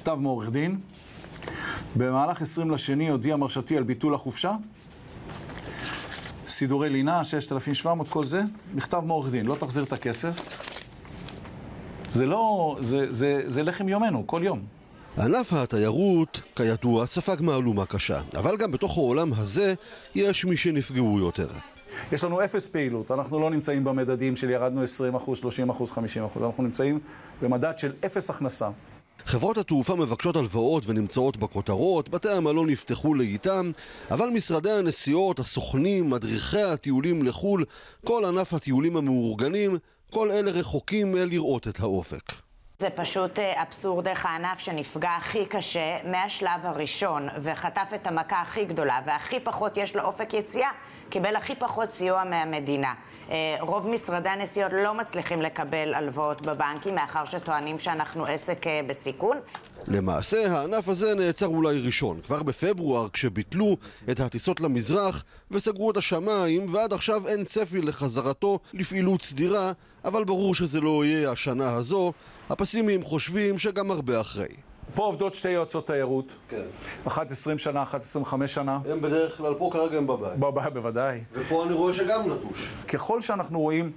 מכתב מעורך דין. במהלך 20 הודיע מרשתי על ביטול החופשה. סידורי לינה, 6,700, כל זה. מכתב מעורך דין, לא תחזיר את הכסף. זה לא, זה לחם יומנו, כל יום. ענף התיירות, כידוע, ספג מהלומה קשה. אבל גם בתוך העולם הזה יש מי שנפגעו יותר. יש לנו 0 פעילות, אנחנו לא נמצאים במדדים של ירדנו 20%, 30%, 50%, אנחנו נמצאים במדד של 0 הכנסה. חברות התעופה מבקשות הלוואות ונמצאות בכותרות, בתי המלון נפתחו לאיתם, אבל משרדי הנסיעות, הסוכנים, מדריכי הטיולים לחול, כל ענף הטיולים המאורגנים, כל אלה רחוקים לראות את האופק. זה פשוט אבסורד איך הענף שנפגע הכי קשה מהשלב הראשון וחטף את המכה הכי גדולה והכי פחות יש לו אופק יציאה, קיבל הכי פחות סיוע מהמדינה. רוב משרדי הנסיעות לא מצליחים לקבל הלוואות בבנקים מאחר שטוענים שאנחנו עסק בסיכון. למעשה הענף הזה נעצר אולי ראשון, כבר בפברואר כשביטלו את הטיסות למזרח וסגרו את השמיים ועד עכשיו אין צפי לחזרתו לפעילות סדירה, אבל ברור שזה לא יהיה השנה הזו. הפסימיים חושבים שגם הרבה אחרי. פה עובדות 2 יועצות תיירות. כן. אחת 20 שנה, אחת 25 שנה. הם בדרך כלל פה כרגע הם בבית. בבית, בוודאי. ופה אני רואה שגם נטוש. ככל שאנחנו רואים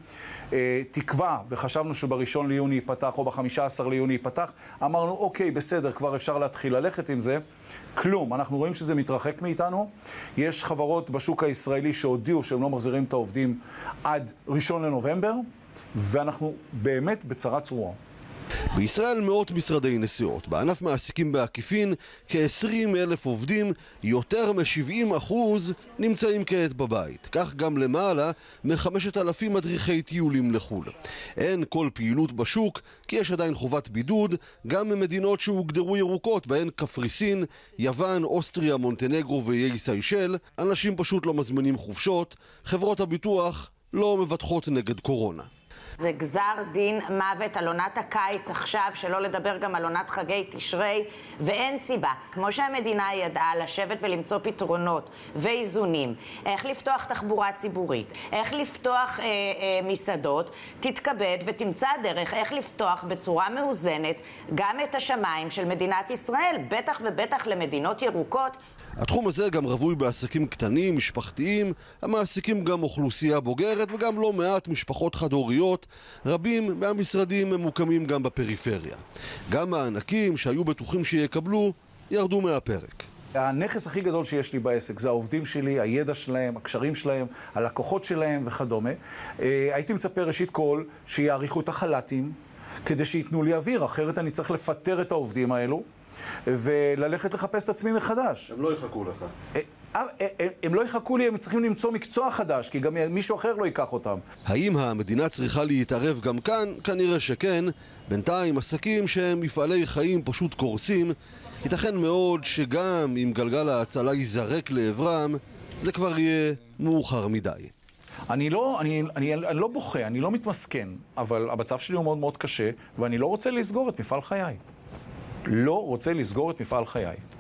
תקווה, וחשבנו שב1 ליוני ייפתח או ב15 ליוני ייפתח, אמרנו אוקיי, בסדר, כבר אפשר להתחיל ללכת עם זה. כלום, אנחנו רואים שזה מתרחק מאיתנו. יש חברות בשוק הישראלי שהודיעו שהם לא מחזירים את העובדים עד 1 לנובמבר, ואנחנו באמת בצרה צרורה. בישראל מאות משרדי נסיעות, בענף מעסיקים בעקיפין כ-20,000 עובדים, יותר מ-70% נמצאים כעת בבית, כך גם למעלה מ-5,000 מדריכי טיולים לחול. אין כל פעילות בשוק כי יש עדיין חובת בידוד, גם ממדינות שהוגדרו ירוקות, בהן קפריסין, יוון, אוסטריה, מונטנגרו ואיי סיישל. אנשים פשוט לא מזמינים חופשות, חברות הביטוח לא מבטחות נגד קורונה. זה גזר דין מוות על עונת הקיץ עכשיו, שלא לדבר גם על עונת חגי תשרי, ואין סיבה. כמו שהמדינה ידעה לשבת ולמצוא פתרונות ואיזונים, איך לפתוח תחבורה ציבורית, איך לפתוח מסעדות, תתכבד ותמצא דרך איך לפתוח בצורה מאוזנת גם את השמיים של מדינת ישראל, בטח ובטח למדינות ירוקות. התחום הזה גם רווי בעסקים קטנים, משפחתיים, המעסיקים גם אוכלוסייה בוגרת וגם לא מעט משפחות חד-הוריות. רבים מהמשרדים ממוקמים גם בפריפריה. גם הענקים שהיו בטוחים שיקבלו ירדו מהפרק. הנכס הכי גדול שיש לי בעסק זה העובדים שלי, הידע שלהם, הקשרים שלהם, הלקוחות שלהם וכדומה. הייתי מצפה ראשית כל שיעריכו את החל"תים כדי שיתנו לי אוויר, אחרת אני צריך לפטר את העובדים האלו וללכת לחפש את עצמי מחדש. הם לא יחכו לך. הם לא יחכו לי, הם צריכים למצוא מקצוע חדש, כי גם מישהו אחר לא ייקח אותם. האם המדינה צריכה להתערב גם כאן? כנראה שכן. בינתיים עסקים שהם מפעלי חיים פשוט קורסים. ייתכן מאוד שגם אם גלגל ההצלה ייזרק לעברם, זה כבר יהיה מאוחר מדי. אני לא בוכה, אני לא מתמסכן, אבל המצב שלי הוא מאוד מאוד קשה, ואני לא רוצה לסגור את מפעל חיי. לא רוצה לסגור את מפעל חיי.